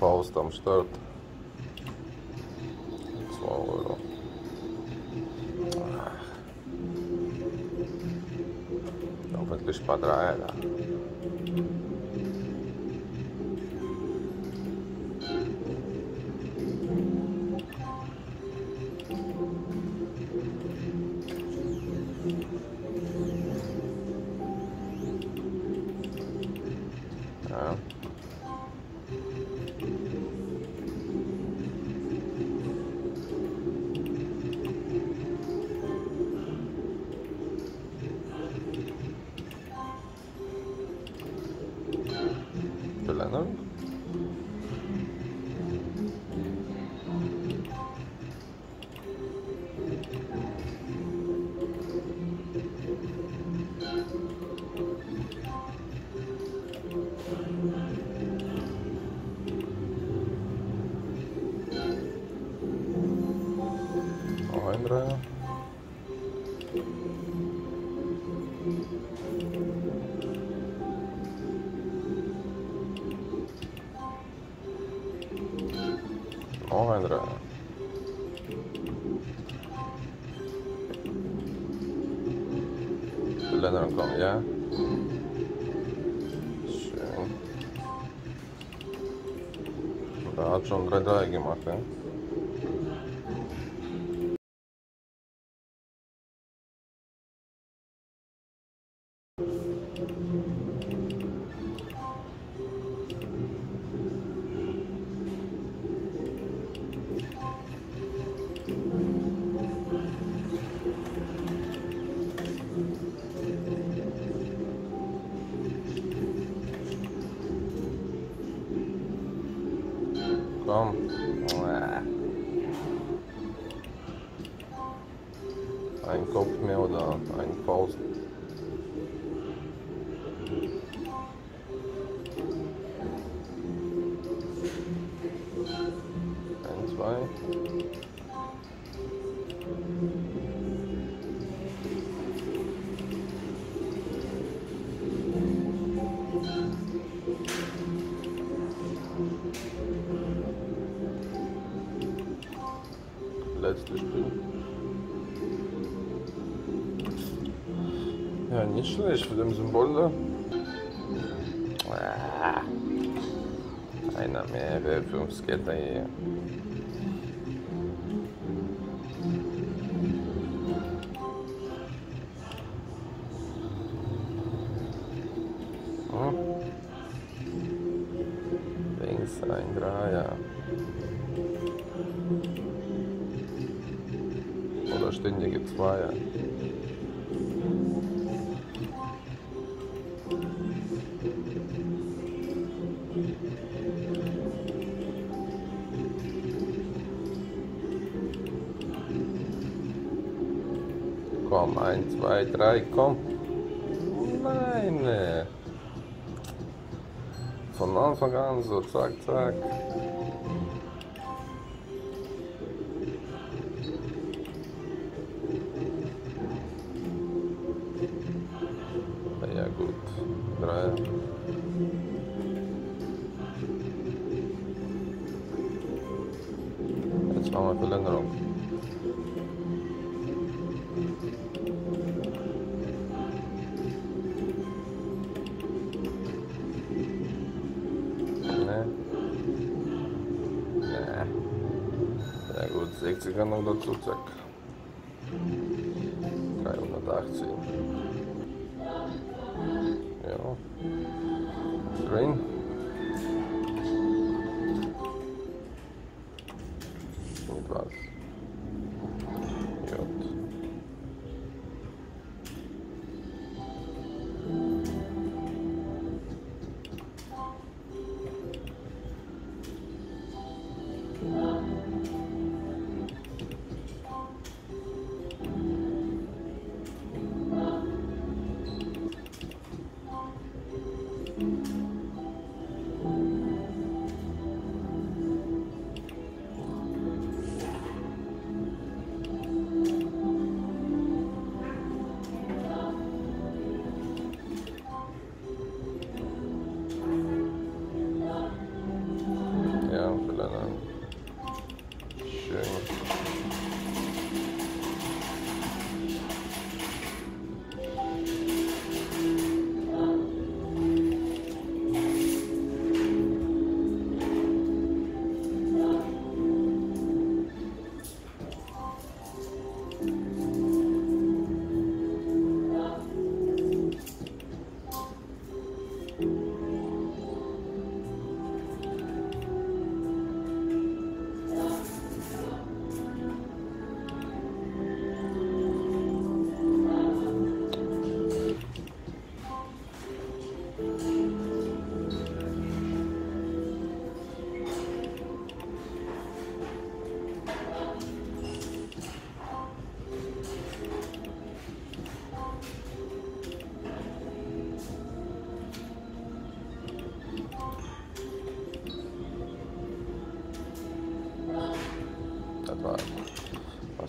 Faust am Start. 2 €. Hoffentlich ein paar Dreier da. Ja. Verlängerung. Noch ein Dreier. Noch ein Dreier. Verlängerung kommt, ja. Schön. Da hat schon 3 Dreier gemacht, ja. Komm. Ein Kopf mehr oder ein Faust. Ein, zwei. Letztes Spiel. Ja, nicht schlecht für den Symbol da. Einer mehr wäre 5 Skater hier. Links ein Dreier. Oder ständige Zweier. Komm, 1, 2, 3, komm. Nein. Von Anfang an so, zack, zack. Ja gut, 3. Jetzt machen wir Verlängerung. Ja gut, 60 noch dazu, zack. 380. Ja. Green. Mit was? J.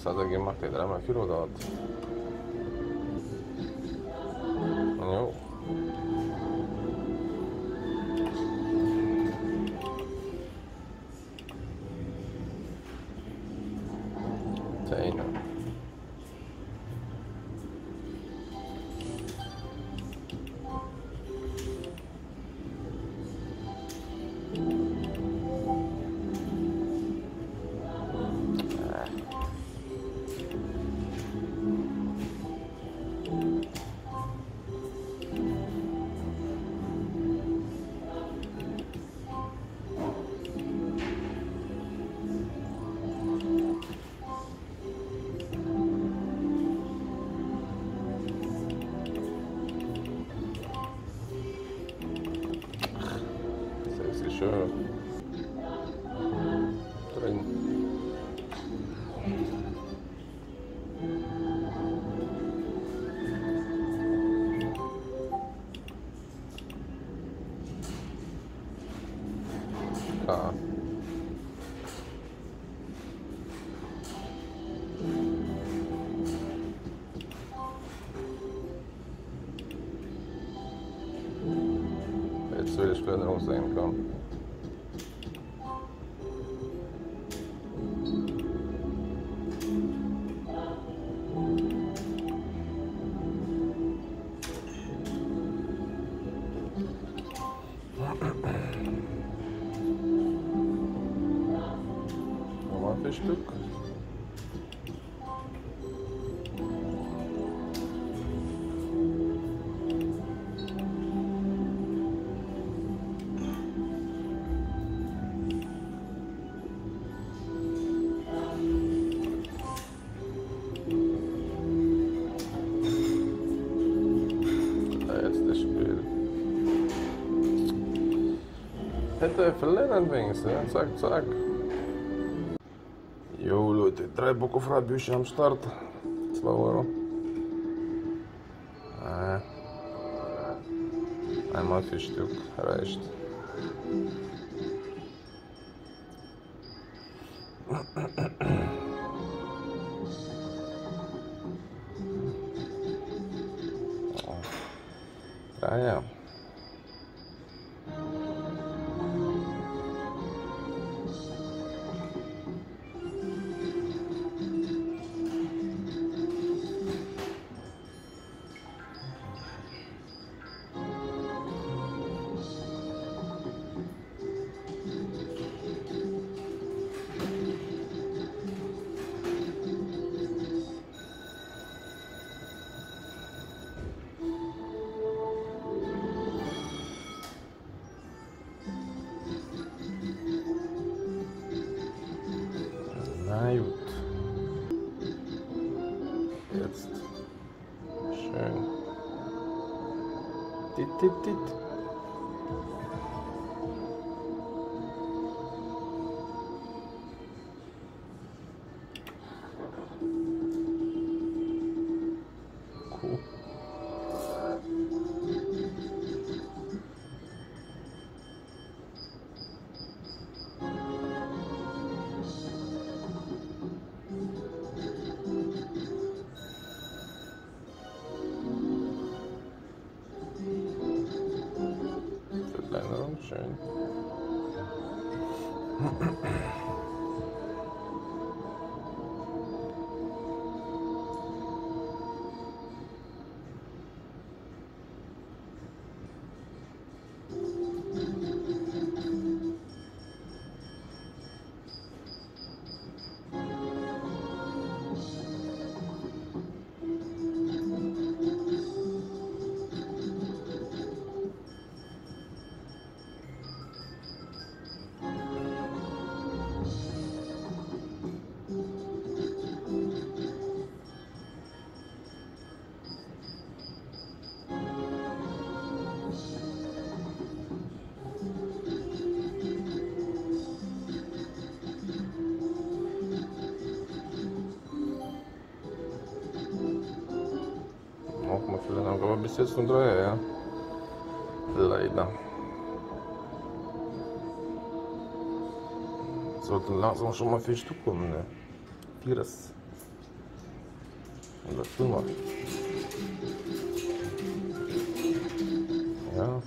Was hat er gemacht? Der hat 3x Kilo dort. Jo. Zähne. Schön. Drin. Klar. Jetzt will ich später noch sehen kommen. Nochmal 4 Stück. Jetzt das Spiel. Hätte verlängern wenigstens, ja? Zack, zack. Jo Leute, 3 Bock auf Radbücher am Start. 2 Euro. Einmal 4 Stück, reicht. Ja. Na gut. Jetzt. Schön. Tit, tit, tit. Cool. Verkleinerung, schön. Auch mal viele haben, aber bis jetzt nur 3, ja. Leider. Sollten langsam schon mal 4 Stück kommen, ne? 4. Und das tun wir. Ja.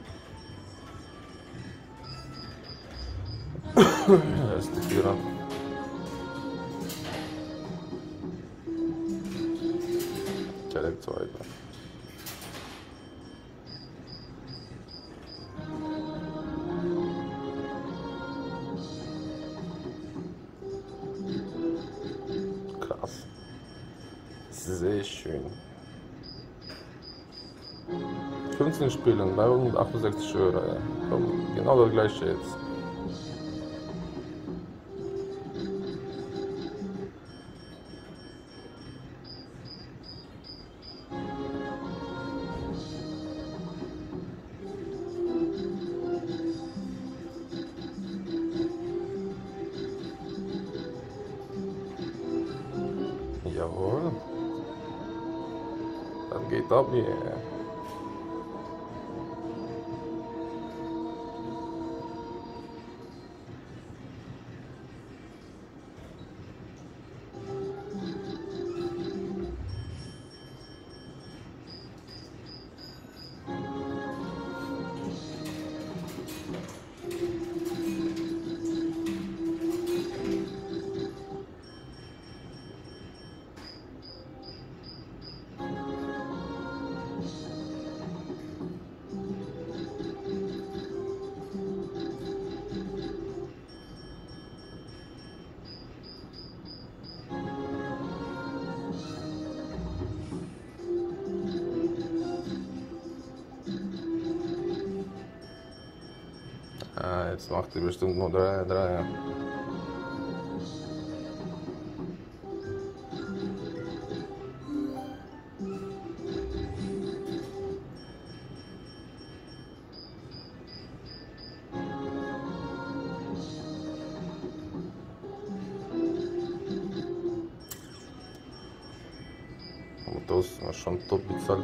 Da ist die Vierer. Der zweite. Krass. Sehr schön. 15 Spiele, 368 Euro. Ja. Komm, genau das gleiche jetzt. Jawohl. Dann geht ab hier. Ah, jetzt macht die bestimmt nur 3. Aber das ist schon top bezahlt.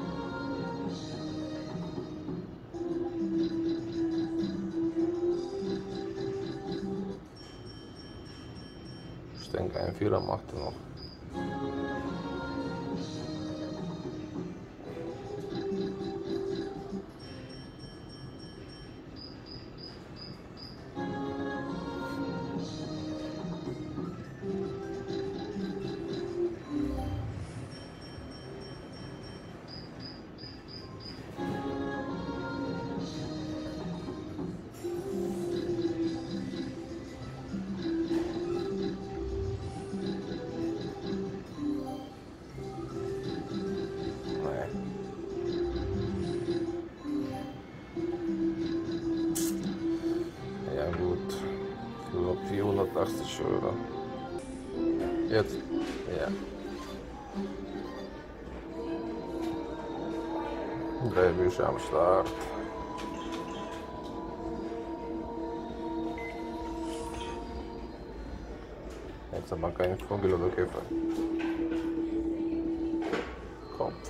Ich denke, ein Vierer macht er noch. Ja gut, für 480 Euro. Jetzt, ja. 3 Bücher am Start. Jetzt aber kein Vogel oder Käfer. Kopf.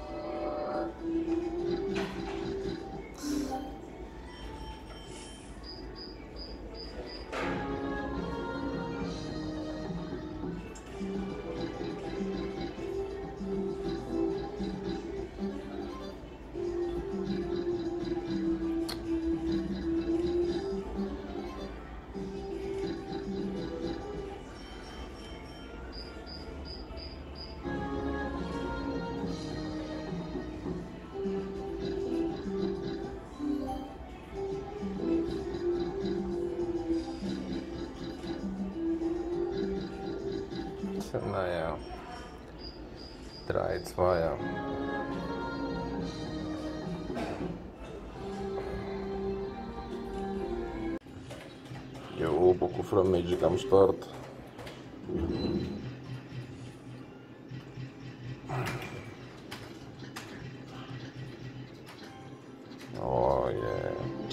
Naja, 3, 2. Jo, Boku from Magic am Start. Oh yeah.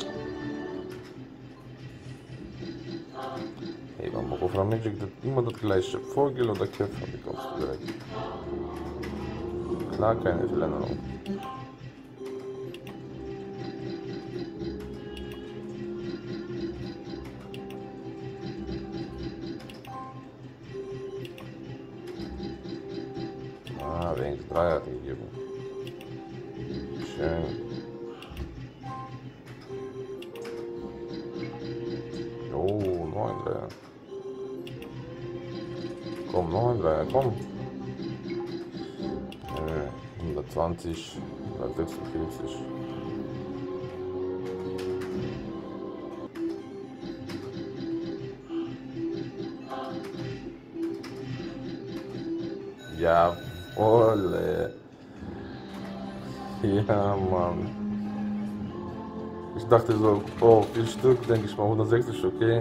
Hey, beim Boku from Magic das immer das gleiche. Vogel oder Käfer bekommst du direkt. Klar, keine Verlängerung. hat eigentlich 3 hat gegeben. Schön. Oh, 9 Dreier. Komm, 9 Dreier, komm. 120, 146. Jawohl. Ja, Mann. Ich dachte so, oh, 4 Stück, denke ich mal, 160, okay.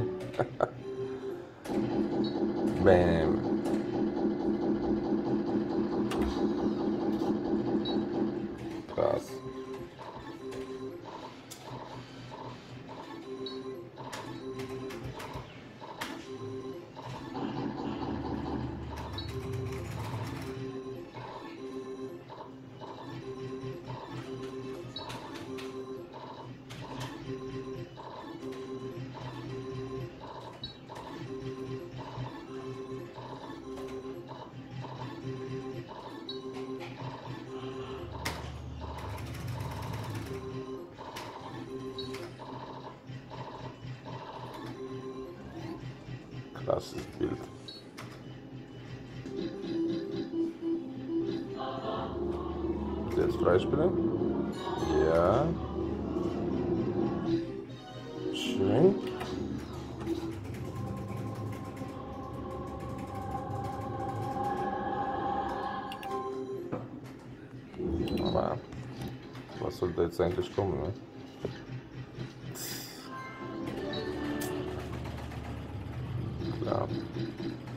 Bam. Krass. Krasses Bild. Jetzt Freispieler. Ja. Schön. Aber was soll da jetzt eigentlich kommen, ne? Klar.